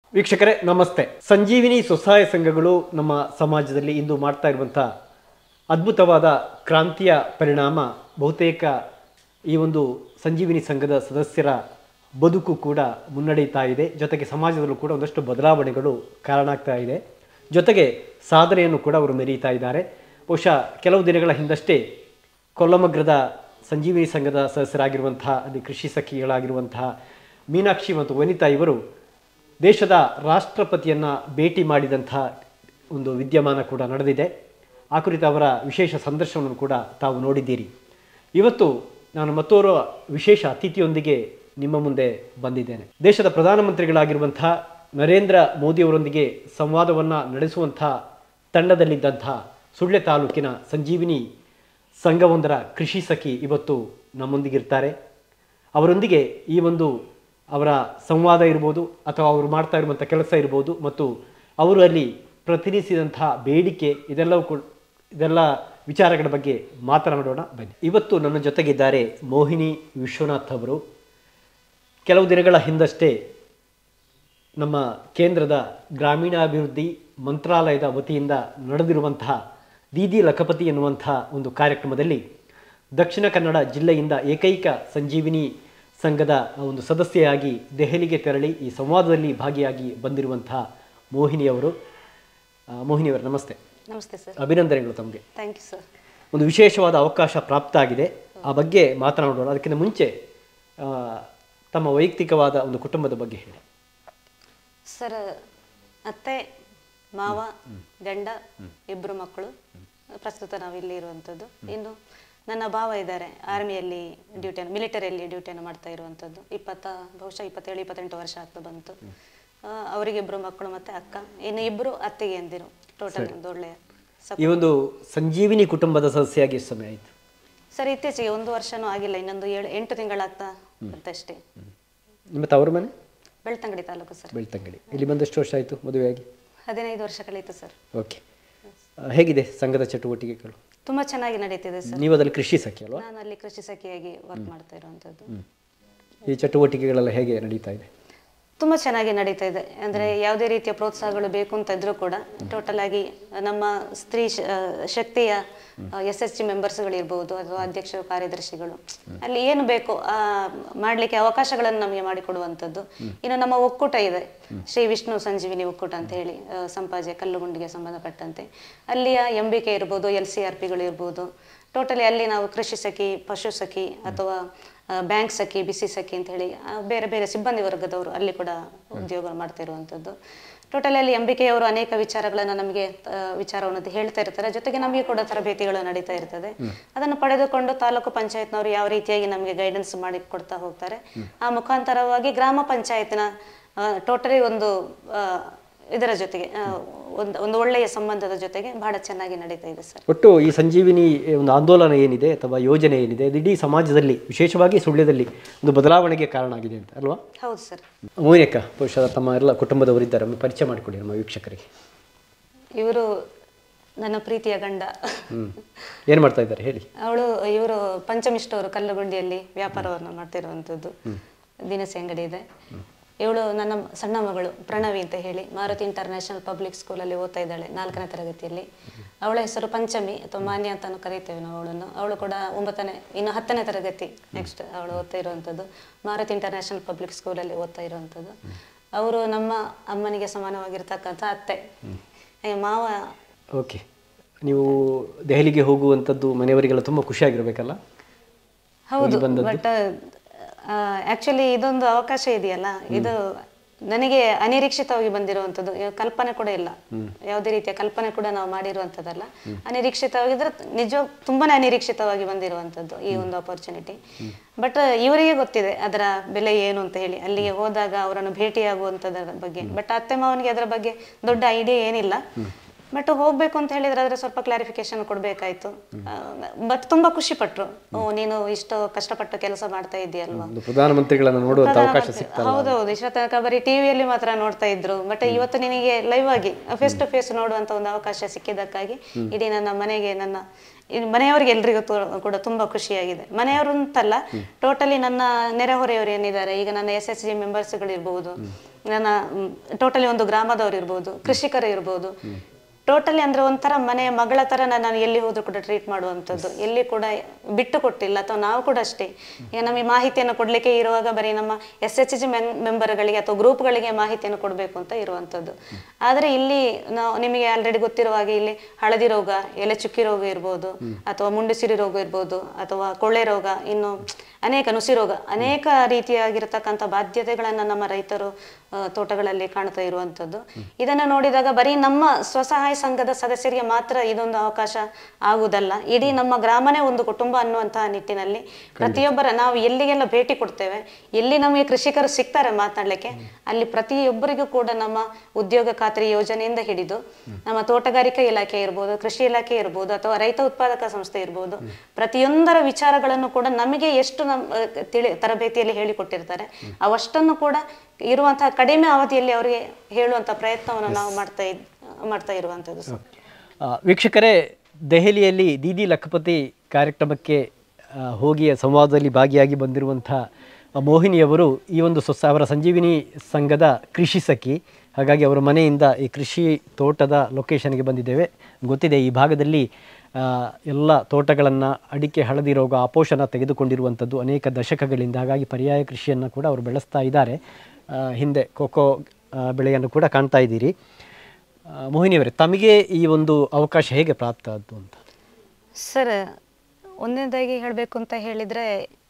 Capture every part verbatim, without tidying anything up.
ವೀಕ್ಷಕರೇ ನಮಸ್ತೆ. ಸಂಜೀವಿನಿ ಸ್ವಸಹಾಯ ಸಂಘಗಳು ನಮ್ಮ ಸಮಾಜದಲ್ಲಿ ಇಂದು ಮಾಡ್ತಾ ಇರುವಂಥ ಅದ್ಭುತವಾದ ಕ್ರಾಂತಿಯ ಪರಿಣಾಮ ಬಹುತೇಕ ಈ ಒಂದು ಸಂಜೀವಿನಿ ಸಂಘದ ಸದಸ್ಯರ ಬದುಕು ಕೂಡ ಮುನ್ನಡೆಯುತ್ತಾ ಇದೆ. ಜೊತೆಗೆ ಸಮಾಜದಲ್ಲೂ ಕೂಡ ಒಂದಷ್ಟು ಬದಲಾವಣೆಗಳು ಕಾರಣ ಆಗ್ತಾ ಇದೆ. ಜೊತೆಗೆ ಸಾಧನೆಯನ್ನು ಕೂಡ ಅವರು ಮೆರೀತಾ ಇದ್ದಾರೆ. ಬಹುಶಃ ಕೆಲವು ದಿನಗಳ ಹಿಂದಷ್ಟೇ ಕೊಲ್ಲಮಗ್ರದ ಸಂಜೀವಿನಿ ಸಂಘದ ಸದಸ್ಯರಾಗಿರುವಂತಹ ಅಲ್ಲಿ ಕೃಷಿ ಸಖಿಗಳಾಗಿರುವಂತಹ ಮೀನಾಕ್ಷಿ ಮತ್ತು ವನಿತಾ ಇವರು ದೇಶದ ರಾಷ್ಟ್ರಪತಿಯನ್ನು ಭೇಟಿ ಮಾಡಿದಂಥ ಒಂದು ವಿದ್ಯಮಾನ ಕೂಡ ನಡೆದಿದೆ. ಆ ಕುರಿತು ಅವರ ವಿಶೇಷ ಸಂದರ್ಶನವನ್ನು ಕೂಡ ತಾವು ನೋಡಿದ್ದೀರಿ. ಇವತ್ತು ನಾನು ಮತ್ತೋರ್ವ ವಿಶೇಷ ಅತಿಥಿಯೊಂದಿಗೆ ನಿಮ್ಮ ಮುಂದೆ ಬಂದಿದ್ದೇನೆ. ದೇಶದ ಪ್ರಧಾನಮಂತ್ರಿಗಳಾಗಿರುವಂಥ ನರೇಂದ್ರ ಮೋದಿಯವರೊಂದಿಗೆ ಸಂವಾದವನ್ನು ನಡೆಸುವಂಥ ತಂಡದಲ್ಲಿದ್ದಂಥ ಸುಳ್ಯ ತಾಲೂಕಿನ ಸಂಜೀವಿನಿ ಸಂಘವೊಂದರ ಕೃಷಿ ಸಖಿ ಇವತ್ತು ನಮ್ಮೊಂದಿಗಿರ್ತಾರೆ. ಅವರೊಂದಿಗೆ ಈ ಒಂದು ಅವರ ಸಂವಾದ ಇರ್ಬೋದು ಅಥವಾ ಅವರು ಮಾಡ್ತಾ ಇರುವಂಥ ಕೆಲಸ ಇರ್ಬೋದು ಮತ್ತು ಅವರು ಅಲ್ಲಿ ಪ್ರತಿನಿಧಿಸಿದಂಥ ಬೇಡಿಕೆ ಇದೆಲ್ಲವೂ ಕೂಡ ಇದೆಲ್ಲ ವಿಚಾರಗಳ ಬಗ್ಗೆ ಮಾತನಾಡೋಣ ಬನ್ನಿ. ಇವತ್ತು ನನ್ನ ಜೊತೆಗಿದ್ದಾರೆ ಮೋಹಿನಿ ವಿಶ್ವನಾಥ್ ಅವರು. ಕೆಲವು ದಿನಗಳ ಹಿಂದಷ್ಟೇ ನಮ್ಮ ಕೇಂದ್ರದ ಗ್ರಾಮೀಣಾಭಿವೃದ್ಧಿ ಮಂತ್ರಾಲಯದ ವತಿಯಿಂದ ನಡೆದಿರುವಂತಹ ದೀದಿ ಲಖಪತಿ ಎನ್ನುವಂಥ ಒಂದು ಕಾರ್ಯಕ್ರಮದಲ್ಲಿ ದಕ್ಷಿಣ ಕನ್ನಡ ಜಿಲ್ಲೆಯಿಂದ ಏಕೈಕ ಸಂಜೀವಿನಿ ಸಂಘದ ಒಂದು ಸದಸ್ಯೆಯಾಗಿ ದೆಹಲಿಗೆ ತೆರಳಿ ಈ ಸಂವಾದದಲ್ಲಿ ಭಾಗಿಯಾಗಿ ಬಂದಿರುವಂತಹ ಮೋಹಿನಿಯವರು. ಮೋಹಿನಿಯವರು ನಮಸ್ತೆ. ನಮಸ್ತೆ ಸರ್. ಅಭಿನಂದನೆಗಳು ತಮಗೆ. Thank you sir. ಒಂದು ವಿಶೇಷವಾದ ಅವಕಾಶ ಪ್ರಾಪ್ತ ಆಗಿದೆ, ಆ ಬಗ್ಗೆ ಮಾತನಾಡೋಣ. ಅದಕ್ಕಿಂತ ಮುಂಚೆ ತಮ್ಮ ವೈಯಕ್ತಿಕವಾದ ಒಂದು ಕುಟುಂಬದ ಬಗ್ಗೆ ಹೇಳಿ ಸರ್. ಅತ್ತೆ, ಮಾವ, ಗಂಡ, ಇಬ್ಬರು ಮಕ್ಕಳು. ಪ್ರಸ್ತುತ ನಾವು ಇಲ್ಲಿ ಇರುವಂಥದ್ದು. ಇನ್ನು ನನ್ನ ಭಾವ ಇದ್ದಾರೆ, ಆರ್ಮಿಯಲ್ಲಿ ಡ್ಯೂಟಿಯನ್ನು ಮಿಲಿಟರಿಯಲ್ಲಿ ಡ್ಯೂಟಿಯನ್ನು ಮಾಡ್ತಾ ಇರುವಂಥದ್ದು. ಇಪ್ಪತ್ತ ಬಹುಶಃ ಇಪ್ಪತ್ತೇಳು ಇಪ್ಪತ್ತೆಂಟು ವರ್ಷ ಆಗ್ತಾ ಬಂತು. ಅವರಿಗಿಬ್ಬರು ಮಕ್ಕಳು ಮತ್ತು ಅಕ್ಕ, ಇನ್ನು ಇಬ್ಬರು ಅತ್ತಿಗೆ ಎಂದಿರು. ಟೋಟಲ್ ಒಂದು ಒಳ್ಳೆಯ ಈ ಒಂದು ಸಂಜೀವಿನಿ ಕುಟುಂಬದ ಸದಸ್ಯೆಯಾಗಿ ಎಷ್ಟು ಸಮಯ ಆಯಿತು ಸರ್? ಇತ್ತೀಚೆಗೆ ಒಂದು ವರ್ಷನೂ ಆಗಿಲ್ಲ, ಇನ್ನೊಂದು ಏಳು ಎಂಟು ತಿಂಗಳಾಗ್ತಾ ಬರ್ತಷ್ಟೇ. ನಿಮ್ಮ ತವರು ಮನೆ ಬೆಳ್ತಂಗಡಿ ತಾಲೂಕು ಸರ್. ಬೆಳ್ತಂಗಡಿ. ಇಲ್ಲಿ ಬಂದಷ್ಟು ವರ್ಷ ಆಯಿತು ಮದುವೆಯಾಗಿ? ಹದಿನೈದು ವರ್ಷ ಕಳೀತು ಸರ್. ಓಕೆ. ಹೇಗಿದೆ ಸಂಘದ ಚಟುವಟಿಕೆಗಳು? ತುಂಬಾ ಚೆನ್ನಾಗಿ ನಡೀತಿದೆ ಸರ್. ನೀವು ಅದರಲ್ಲಿ ಕೃಷಿ ಸಖಿ ಅಲ್ವಾ? ನಾನು ಅಲ್ಲಿ ಕೃಷಿ ಸಖಿಯಾಗಿ ವರ್ಕ್ ಮಾಡ್ತಾ ಇರುವಂಥದ್ದು. ಈ ಚಟುವಟಿಕೆಗಳೆಲ್ಲ ಹೇಗೆ ನಡೀತಾ ಇದೆ? ತುಂಬ ಚೆನ್ನಾಗಿ ನಡೀತಾ ಇದೆ. ಅಂದರೆ ಯಾವುದೇ ರೀತಿಯ ಪ್ರೋತ್ಸಾಹಗಳು ಬೇಕು ಅಂತ ಇದ್ರೂ ಕೂಡ ಟೋಟಲ್ ಆಗಿ ನಮ್ಮ ಸ್ತ್ರೀ ಶಕ್ತಿಯ ಎಸ್ ಎಸ್ ಜಿ ಮೆಂಬರ್ಸ್ಗಳಿರ್ಬೋದು ಅಥವಾ ಅಧ್ಯಕ್ಷರು, ಕಾರ್ಯದರ್ಶಿಗಳು ಅಲ್ಲಿ ಏನು ಬೇಕು ಮಾಡಲಿಕ್ಕೆ ಅವಕಾಶಗಳನ್ನು ನಮಗೆ ಮಾಡಿಕೊಡುವಂಥದ್ದು. ಇನ್ನು ನಮ್ಮ ಒಕ್ಕೂಟ ಇದೆ, ಶ್ರೀ ವಿಷ್ಣು ಸಂಜೀವಿನಿ ಒಕ್ಕೂಟ ಅಂತ ಹೇಳಿ, ಸಂಪಾಜೆ ಕಲ್ಲುಗುಂಡಿಗೆ ಸಂಬಂಧಪಟ್ಟಂತೆ ಅಲ್ಲಿಯ ಎಂ ಬಿ ಕೆ ಇರ್ಬೋದು, ಎಲ್ ಸಿ ಆರ್ ಪಿಗಳು ಇರ್ಬೋದು. ಟೋಟಲಿ ಅಲ್ಲಿ ನಾವು ಕೃಷಿ ಸಖಿ, ಪಶು ಸಖಿ ಅಥವಾ ಬ್ಯಾಂಕ್ ಸಖಿ, ಬಿಸಿ ಸಖಿ ಅಂತ ಹೇಳಿ ಬೇರೆ ಬೇರೆ ಸಿಬ್ಬಂದಿ ವರ್ಗದವರು ಅಲ್ಲಿ ಕೂಡ ಉದ್ಯೋಗ ಮಾಡ್ತಾ ಇರುವಂಥದ್ದು. ಟೋಟಲಿ ಅಲ್ಲಿ ಎಂ ಬಿ ಕೆ ಅವರು ಅನೇಕ ವಿಚಾರಗಳನ್ನು ನಮಗೆ ವಿಚಾರವನ್ನು ಹೇಳ್ತಾ ಇರ್ತಾರೆ. ಜೊತೆಗೆ ನಮಗೆ ಕೂಡ ತರಬೇತಿಗಳು ನಡೀತಾ ಇರ್ತದೆ. ಅದನ್ನು ಪಡೆದುಕೊಂಡು ತಾಲೂಕು ಪಂಚಾಯತ್ನವರು ಯಾವ ರೀತಿಯಾಗಿ ನಮಗೆ ಗೈಡೆನ್ಸ್ ಮಾಡಿ ಕೊಡ್ತಾ ಹೋಗ್ತಾರೆ. ಆ ಮುಖಾಂತರವಾಗಿ ಗ್ರಾಮ ಪಂಚಾಯತ್ನ ಟೋಟಲಿ ಒಂದು ಇದರ ಜೊತೆಗೆ ಒಂದು ಒಂದು ಒಳ್ಳೆಯ ಸಂಬಂಧದ ಜೊತೆಗೆ ಬಹಳ ಚೆನ್ನಾಗಿ ನಡೀತಾ ಇದೆ ಸರ್. ಒಟ್ಟು ಈ ಸಂಜೀವಿನಿ ಒಂದು ಆಂದೋಲನ ಏನಿದೆ ಅಥವಾ ಯೋಜನೆ ಏನಿದೆ ಇಡೀ ಸಮಾಜದಲ್ಲಿ ವಿಶೇಷವಾಗಿ ಸುಳ್ಯದಲ್ಲಿ ಒಂದು ಬದಲಾವಣೆಗೆ ಕಾರಣ ಆಗಿದೆ ಅಂತ ಅಲ್ವಾ? ಹೌದು ಸರ್. ಮೋಹಿನಿಯಕ್ಕ, ಬಹುಶಃ ತಮ್ಮ ಎಲ್ಲ ಕುಟುಂಬದವರಿದ್ದಾರೆ, ಪರಿಚಯ ಮಾಡಿಕೊಡಿ ನಮ್ಮ ವೀಕ್ಷಕರಿಗೆ. ಇವರು ನನ್ನ ಪ್ರೀತಿಯ ಗಂಡ. ಏನು ಮಾಡ್ತಾ ಇದ್ದಾರೆ ಹೇಳಿ. ಅವಳು ಇವರು ಪಂಚಮಿ ಸ್ಟೋರ್ ಕಲ್ಲುಗುಂಡಿಯಲ್ಲಿ ವ್ಯಾಪಾರವನ್ನು ಮಾಡ್ತಿರುವಂಥದ್ದು, ದಿನಸಿ ಅಂಗಡಿ ಇದೆ. ಇವಳು ನನ್ನ ಸಣ್ಣ ಮಗಳು ಪ್ರಣವಿ ಅಂತ ಹೇಳಿ ಮಾರುತಿ ಇಂಟರ್ನ್ಯಾಷನಲ್ ಪಬ್ಲಿಕ್ ಸ್ಕೂಲಲ್ಲಿ ಓದ್ತಾ ಇದ್ದಾಳೆ, ನಾಲ್ಕನೇ ತರಗತಿಯಲ್ಲಿ. ಅವಳ ಹೆಸರು ಪಂಚಮಿ ಅಥವಾ ಮಾನ್ಯ ಅಂತ ಕರೀತೇವೆ ನಾವು ಅವಳನ್ನು. ಅವಳು ಕೂಡ ಒಂಬತ್ತನೇ ಇನ್ನು ಹತ್ತನೇ ತರಗತಿ ನೆಕ್ಸ್ಟ್ ಅವಳು ಓದ್ತಾ ಇರುವಂಥದ್ದು, ಮಾರುತಿ ಇಂಟರ್ನ್ಯಾಷನಲ್ ಪಬ್ಲಿಕ್ ಸ್ಕೂಲಲ್ಲಿ ಓದ್ತಾ ಇರುವಂಥದ್ದು. ಅವರು ನಮ್ಮ ಅಮ್ಮನಿಗೆ ಸಮಾನವಾಗಿರ್ತಕ್ಕಂಥ ಅತ್ತೆ, ಮಾವ. ಓಕೆ. ನೀವು ದೆಹಲಿಗೆ ಹೋಗುವಂಥದ್ದು ಮನೆಯವರಿಗೆಲ್ಲ ತುಂಬ ಖುಷಿಯಾಗಿರ್ಬೇಕಲ್ಲ? ಹೌದು, ಬಟ್ ಆಕ್ಚುಲಿ ಇದೊಂದು ಅವಕಾಶ ಇದೆಯಲ್ಲ, ಇದು ನನಗೆ ಅನಿರೀಕ್ಷಿತವಾಗಿ ಬಂದಿರುವಂಥದ್ದು. ಕಲ್ಪನೆ ಕೂಡ ಇಲ್ಲ, ಯಾವುದೇ ರೀತಿಯ ಕಲ್ಪನೆ ಕೂಡ ನಾವು ಮಾಡಿರುವಂಥದ್ದಲ್ಲ. ಅನಿರೀಕ್ಷಿತವಾಗಿದ್ರೆ ನಿಜ ತುಂಬಾನೇ ಅನಿರೀಕ್ಷಿತವಾಗಿ ಬಂದಿರುವಂಥದ್ದು ಈ ಒಂದು ಅಪರ್ಚುನಿಟಿ. ಬಟ್ ಇವರಿಗೆ ಗೊತ್ತಿದೆ ಅದರ ಬೆಲೆ ಏನು ಅಂತ ಹೇಳಿ, ಅಲ್ಲಿಗೆ ಹೋದಾಗ ಅವರನ್ನು ಭೇಟಿಯಾಗುವಂಥದ್ರ ಬಗ್ಗೆ. ಬಟ್ ಅತ್ತೆ ಮಾವನಿಗೆ ಅದರ ಬಗ್ಗೆ ದೊಡ್ಡ ಐಡಿಯಾ ಏನಿಲ್ಲ. ಬಟ್ ಹೋಗ್ಬೇಕು ಅಂತ ಹೇಳಿದ್ರೆ ಅದ್ರ ಸ್ವಲ್ಪ ಕ್ಲಾರಿಫಿಕೇಶನ್ ಕೊಡ್ಬೇಕಾಯ್ತು. ಬಟ್ ತುಂಬಾ ಖುಷಿ ಪಟ್ರು. ಓ, ನೀನು ಇಷ್ಟು ಕಷ್ಟಪಟ್ಟು ಕೆಲಸ ಮಾಡ್ತಾ ಇದೆಯಲ್ವಾ, ಪ್ರಧಾನಮಂತ್ರಿಗಳನ್ನ ನೋಡುವಂತ ಅವಕಾಶ ಸಿಗ್ತಲ್ಲ. ಹೌದೌದು, ಇಷ್ಟ ತನಕ ಬರೀ ಟಿವಿಯಲ್ಲಿ ಮಾತ್ರ ನೋಡ್ತಾ ಇದ್ರು. ಬಟ್ ಇವತ್ತು ನಿನಗೆ ಲೈವ್ ಆಗಿ ಫೇಸ್ ಟು ಫೇಸ್ ನೋಡುವಂತ ಒಂದು ಅವಕಾಶ ಸಿಕ್ಕಿದ್ದಕ್ಕಾಗಿ ಇಡೀ ನನ್ನ ಮನೆಗೆ, ನನ್ನ ಮನೆಯವರಿಗೆ ಎಲ್ರಿಗೂ ಕೂಡ ತುಂಬಾ ಖುಷಿಯಾಗಿದೆ. ಮನೆಯವರು ಅಂತಲ್ಲ, ಟೋಟಲಿ ನನ್ನ ನೆರೆಹೊರೆಯವರು ಏನಿದ್ದಾರೆ ಈಗ ನನ್ನ ಎಸ್ ಎಸ್ ಜಿ ಮೆಂಬರ್ಸ್ಗಳಿರ್ಬೋದು, ನನ್ನ ಟೋಟಲಿ ಒಂದು ಗ್ರಾಮದವ್ರು ಇರ್ಬೋದು, ಕೃಷಿಕರು ಇರ್ಬೋದು, ಟೋಟಲಿ ಅಂದ್ರೆ ಒಂಥರ ಮನೆಯ ಮಗಳ ತರ ನಾನು ಎಲ್ಲಿ ಹೋದ್ರು ಕೂಡ ಟ್ರೀಟ್ ಮಾಡುವಂಥದ್ದು, ಎಲ್ಲಿ ಕೂಡ ಬಿಟ್ಟು ಕೊಟ್ಟಿಲ್ಲ. ಅಥವಾ ನಾವು ಕೂಡ ಅಷ್ಟೇ, ಈಗ ನಮಗೆ ಮಾಹಿತಿಯನ್ನು ಕೊಡ್ಲಿಕ್ಕೆ ಇರುವಾಗ ಬರೀ ನಮ್ಮ ಎಸ್ ಎಚ್ ಜಿ ಮೆಂಬರ್ಗಳಿಗೆ ಅಥವಾ ಗ್ರೂಪ್ಗಳಿಗೆ ಮಾಹಿತಿಯನ್ನು ಕೊಡಬೇಕು ಅಂತ ಇರುವಂಥದ್ದು. ಆದರೆ ಇಲ್ಲಿ ನಾವು ನಿಮಗೆ ಆಲ್ರೆಡಿ ಗೊತ್ತಿರುವ ಹಾಗೆ ಇಲ್ಲಿ ಹಳದಿ ರೋಗ, ಎಲೆ ಚುಕ್ಕಿ ರೋಗ ಇರ್ಬೋದು, ಅಥವಾ ಮುಂಡುಸಿರಿ ರೋಗ ಇರ್ಬೋದು, ಅಥವಾ ಕೊಳ್ಳೆ ರೋಗ, ಇನ್ನು ಅನೇಕ ನುಸಿ ರೋಗ, ಅನೇಕ ರೀತಿಯಾಗಿರ್ತಕ್ಕಂಥ ಬಾಧ್ಯತೆಗಳನ್ನು ನಮ್ಮ ರೈತರು ತೋಟಗಳಲ್ಲಿ ಕಾಣ್ತಾ ಇರುವಂಥದ್ದು. ಇದನ್ನು ನೋಡಿದಾಗ ಬರೀ ನಮ್ಮ ಸ್ವಸಹಾಯ ಸಂಘದ ಸದಸ್ಯರಿಗೆ ಮಾತ್ರ ಇದೊಂದು ಅವಕಾಶ ಆಗುವುದಲ್ಲ, ಇಡೀ ನಮ್ಮ ಗ್ರಾಮನೇ ಒಂದು ಕುಟುಂಬ ಅನ್ನುವಂತಹ ನಿಟ್ಟಿನಲ್ಲಿ ಪ್ರತಿಯೊಬ್ಬರ ನಾವು ಎಲ್ಲಿಗೆಲ್ಲ ಭೇಟಿ ಕೊಡ್ತೇವೆ, ಎಲ್ಲಿ ನಮಗೆ ಕೃಷಿಕರು ಸಿಗ್ತಾರೆ ಮಾತನಾಡಲಿಕ್ಕೆ, ಅಲ್ಲಿ ಪ್ರತಿಯೊಬ್ಬರಿಗೂ ಕೂಡ ನಮ್ಮ ಉದ್ಯೋಗ ಖಾತ್ರಿ ಯೋಜನೆಯಿಂದ ಹಿಡಿದು ನಮ್ಮ ತೋಟಗಾರಿಕಾ ಇಲಾಖೆ ಇರ್ಬೋದು, ಕೃಷಿ ಇಲಾಖೆ ಇರ್ಬೋದು, ಅಥವಾ ರೈತ ಉತ್ಪಾದಕ ಸಂಸ್ಥೆ ಇರ್ಬೋದು, ಪ್ರತಿಯೊಂದರ ವಿಚಾರಗಳನ್ನು ಕೂಡ ನಮಗೆ ಎಷ್ಟು ನಮ್ಮ ತಿಳಿ ತರಬೇತಿಯಲ್ಲಿ ಹೇಳಿಕೊಟ್ಟಿರ್ತಾರೆ ಅವಷ್ಟನ್ನು ಕೂಡ ಇರುವಂತಹ ಕಡಿಮೆ ಅವಧಿಯಲ್ಲಿ ಅವರಿಗೆ ಹೇಳುವಂತಹ ಪ್ರಯತ್ನವನ್ನು ನಾವು ಮಾಡ್ತಾ ಇದ್ ಮಾಡ್ತಾ ಇರುವಂಥದ್ದು. ವೀಕ್ಷಕರೇ, ದೆಹಲಿಯಲ್ಲಿ ದೀದಿ ಲಖಪತಿ ಕಾರ್ಯಕ್ರಮಕ್ಕೆ ಹೋಗಿ ಸಂವಾದದಲ್ಲಿ ಭಾಗಿಯಾಗಿ ಬಂದಿರುವಂಥ ಮೋಹಿನಿಯವರು ಈ ಒಂದು ಸ್ವಸ ಅವರ ಸಂಜೀವಿನಿ ಸಂಘದ ಕೃಷಿ ಸಖಿ. ಹಾಗಾಗಿ ಅವರ ಮನೆಯಿಂದ ಈ ಕೃಷಿ ತೋಟದ ಲೊಕೇಶನ್ಗೆ ಬಂದಿದ್ದೇವೆ. ಗೊತ್ತಿದೆ ಈ ಭಾಗದಲ್ಲಿ ಎಲ್ಲ ತೋಟಗಳನ್ನು ಅಡಿಕೆ, ಹಳದಿ ರೋಗ, ಆಪೋಷಣ ತೆಗೆದುಕೊಂಡಿರುವಂಥದ್ದು ಅನೇಕ ದಶಕಗಳಿಂದ. ಹಾಗಾಗಿ ಪರ್ಯಾಯ ಕೃಷಿಯನ್ನು ಕೂಡ ಅವರು ಬೆಳೆಸ್ತಾ ಇದ್ದಾರೆ. ಹಿಂದೆ ಕೋಕೋ ಬೆಳೆಯನ್ನು ಕೂಡ ಕಾಣ್ತಾ ಇದ್ದೀರಿ. ಮೋಹಿನಿಯವರೇ, ತಮಗೆ ಈ ಒಂದು ಅವಕಾಶ ಹೇಗೆ ಪ್ರಾಪ್ತ ಆದ್ದು ಅಂತ? ಸರ್, ಒಂದನೇದಾಗಿ ಹೇಳಬೇಕು ಅಂತ ಹೇಳಿದರೆ